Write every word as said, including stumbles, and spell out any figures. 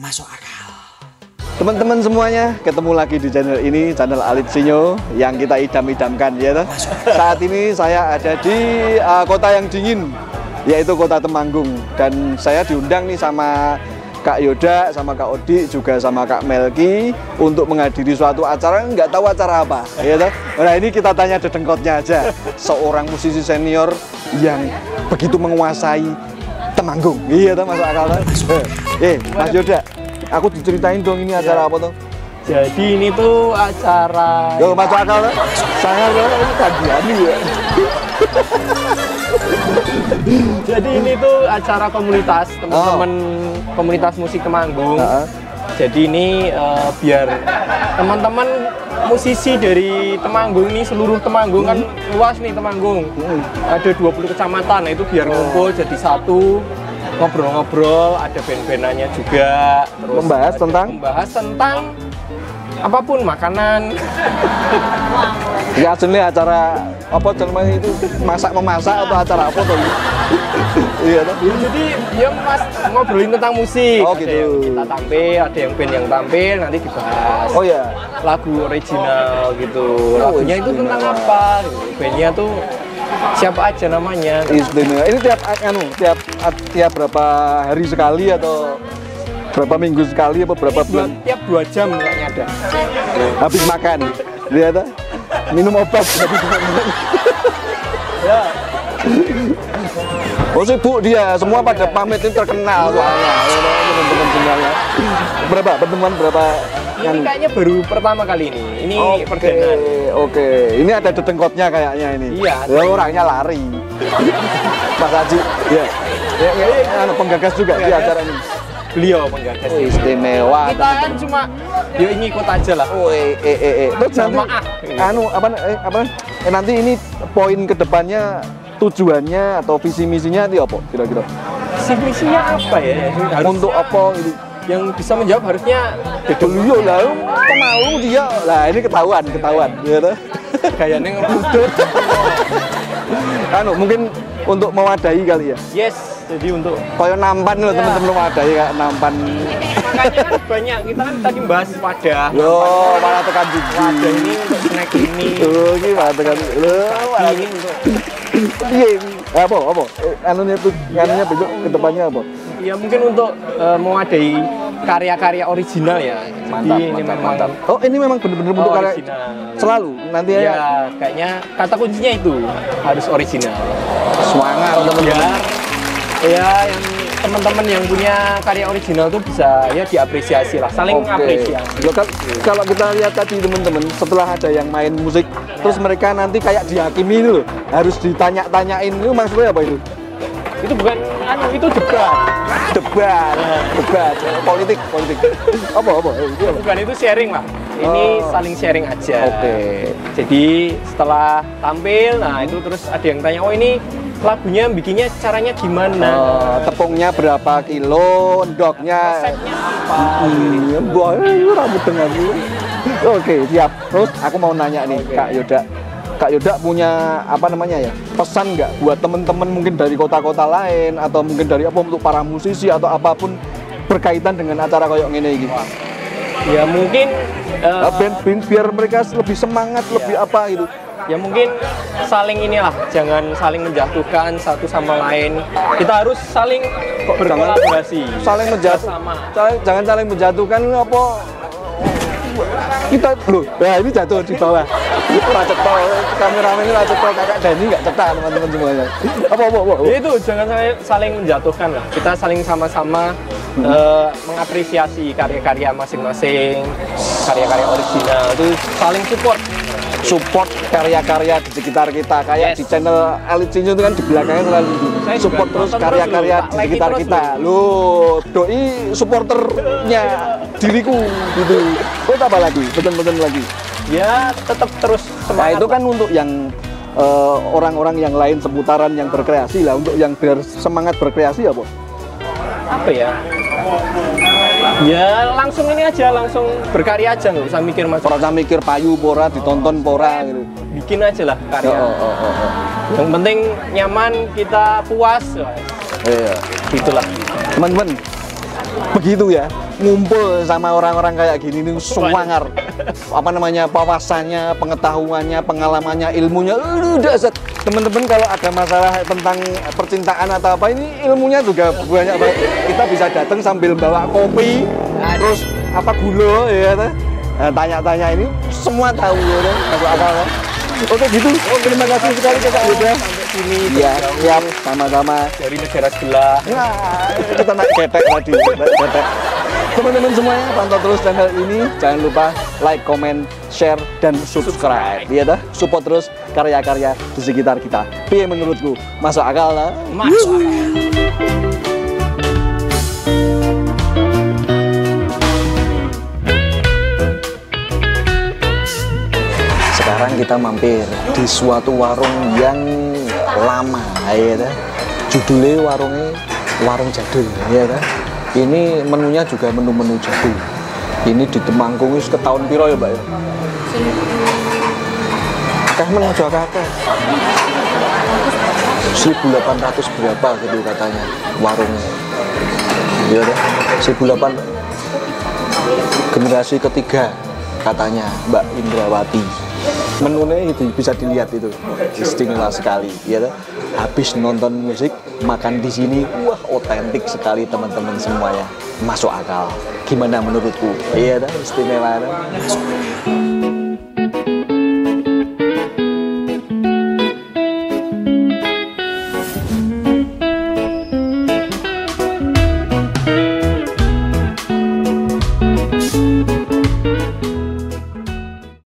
masuk akal. Teman-teman semuanya, ketemu lagi di channel ini, channel Alitsinyo yang kita idam-idamkan ya toh. Saat ini saya ada di uh, kota yang dingin, yaitu kota Temanggung, dan saya diundang nih sama Kak Yoda, sama Kak Odi, juga sama Kak Melki untuk menghadiri suatu acara, nggak tahu acara apa ya toh. Nah ini kita tanya dedengkotnya aja, seorang musisi senior yang begitu menguasai Temanggung, iya toh, masuk akal toh. Eh Mas Yoda, aku diceritain dong ini acara ya. Apa tuh? Jadi ini tuh acara. Yo masuk akal kan? Sangat ini kajian ya. Jadi ini tuh acara komunitas teman-teman oh. komunitas musik Temanggung. Uh -huh. Jadi ini uh, biar teman-teman musisi dari Temanggung ini, seluruh Temanggung hmm. kan luas nih Temanggung. Hmm. Ada dua puluh kecamatan, nah itu biar ngumpul jadi satu. Ngobrol-ngobrol, ada band-bandannya juga, terus membahas tentang membahas tentang apapun, makanan. Ya aslinya acara apa namanya itu, masak memasak atau acara apa tuh? Iya tuh. Jadi ya mas ngobrolin tentang musik. Oh ada gitu. Yang kita tampil, ada yang band yang tampil, nanti dibahas. Oh ya. Lagu original gitu. Lagunya itu tentang apa? Bandnya tuh siapa aja namanya? Istimewa. Ini tiap anu, tiap tiap berapa hari sekali atau berapa minggu sekali apa berapa bulan? Tiap dua jam kayaknya ada. Habis makan, lihat ah, minum obat habis makan. Ya. Oh sibuk dia, semua pada pamit, ini terkenal soalnya. Teman-teman semuanya. Berapa pertemuan berapa? Ini kayaknya baru pertama kali ini. Ini okay, perkenalan. Oke, okay. Ini ada dedengkotnya kayaknya ini. Iya. Ya, orangnya lari. Mas Haji, ya. Ya, ya, ya. Anu penggagas juga di acara ini. Beliau penggagas. Oh, istimewa. Kita kan cuma ya ini ikut aja lah. Oh, eh eh eh. eh. Terus nanti, maaf. Anu apa eh, apa? Eh, nanti ini poin kedepannya, tujuannya atau visi misinya itu apa kira-kira? Visi misinya apa ya? Harus untuk apa itu? Yang bisa menjawab harusnya beliau lah, pemalu dia. Lah ini ketahuan, ketahuan, gitu. Gayanya ngeludut. Anu mungkin untuk mewadahi kali ya. Yes, jadi untuk koyo nampan loh ya. Teman-teman mewadahi kayak nampan. Makanya kan banyak, kita kan tadi bahas wadah. Yo, malah tekan gigi. Wadah ini untuk snack ini. Oh, ini malah tekan. Loh, ini untuk iya, apa apa? Anunya tuh, anunya besok kedepannya apa? Ya mungkin untuk uh, mewadahi karya-karya original ya. Mantap, Jadi, mantap, ini memang, mantap. Oh ini memang benar-benar bentuk oh, karya original. Selalu nanti ya. Ya kayaknya kata kuncinya itu harus original. Semangat teman-teman. Ya, ya yang teman-teman yang punya karya original tuh bisa ya diapresiasi lah, saling okay. apresiasi. Loh, kalau kita lihat tadi teman-teman, setelah ada yang main musik, ya. Terus mereka nanti kayak dihakimi itu loh, harus ditanya-tanyain itu maksudnya apa itu? Itu bukan anu, itu debat. Debat, debat, politik, politik. Apa, apa? Itu apa? Bukan, itu sharing lah. Ini oh. saling sharing aja. Oke. Okay. Jadi setelah tampil, nah itu terus ada yang tanya, oh ini lagunya bikinnya caranya gimana? Oh, tepungnya berapa kilo, endoknya resepnya apa? Iya, boy, rambut tengah dulu. Oke, siap. Terus aku mau nanya nih, okay. Kak Yoda. Kak Yoda punya apa namanya ya, pesan nggak buat temen-temen mungkin dari kota-kota lain atau mungkin dari apa untuk para musisi atau apapun berkaitan dengan acara koyok ngene iki? Ya mungkin uh, band-band biar mereka lebih semangat, ya. Lebih apa gitu. Ya mungkin saling inilah, jangan saling menjatuhkan satu sama lain. Kita harus saling berkolaborasi. Saling menjatuhkan. Jangan saling menjatuhkan apa? Kita loh, nah ini jatuh di bawah. Ora cetok, kameramen ini ora cetok, Kakak Dani enggak cetak teman-teman semuanya. Apa apa apa. Ya itu jangan saling menjatuhkan lah. Kita saling sama-sama hmm. uh, mengapresiasi karya-karya masing-masing, karya-karya original itu saling support. Support karya-karya di sekitar kita, kayak yes. Di channel Alitsinyo itu kan di belakangnya selalu saya support terus karya-karya di sekitar kita. Loh, doi supporternya diriku gitu. Kok apa lagi? Pesen-pesen lagi. Ya, tetap terus semangat. Nah, itu kan untuk yang orang-orang uh, yang lain seputaran yang berkreasi lah, untuk yang biar semangat berkreasi apa? Apa ya? Ya langsung ini aja, langsung berkarya aja, nggak usah mikir macam. Ora usah mikir payu pora, ditonton pora gitu. Bikin aja lah karya. Oh, oh, oh, oh. Yang penting nyaman, kita puas. Iya. Itulah. Teman-teman, begitu ya. ngumpul sama orang-orang kayak gini nih semangar. Apa namanya, wawasannya, pengetahuannya, pengalamannya, ilmunya udah set. Teman-teman kalau ada masalah tentang percintaan atau apa ini ilmunya juga banyak banget. Kita bisa datang sambil bawa kopi, terus apa gula ya kan? Nah, tanya-tanya ini semua tahu ya kan? Masuk akal kan? Oke gitu. Oh, terima kasih sekali Kak Yuda. Sampai sini. Iya, siap sama-sama. Dari negara sebelah. Nah, kita naik ketek tadi, naik ketek. Teman-teman semuanya, pantau terus channel ini. Jangan lupa like, comment, share, dan subscribe. Iya dah, support terus karya-karya di sekitar kita. Piye menurutku? Masuk akal lah? Masuk akal. Sekarang kita mampir di suatu warung yang lama, ya dah. Judulnya warungnya warung jadul, ya dah. Ini menunya juga menu-menu jadul. Ini di Temanggung ke tahun piro ya, Mbak ya? Akeh men aja akeh. seribu delapan ratus berapa gitu katanya warungnya. Iya deh, seribu delapan ratus generasi ketiga katanya Mbak Indrawati. Menunya itu bisa dilihat itu istimewa sekali, ya. Habis nonton musik, makan di sini, wah otentik sekali teman-teman semuanya, masuk akal. Gimana menurutku? Iya, istimewa.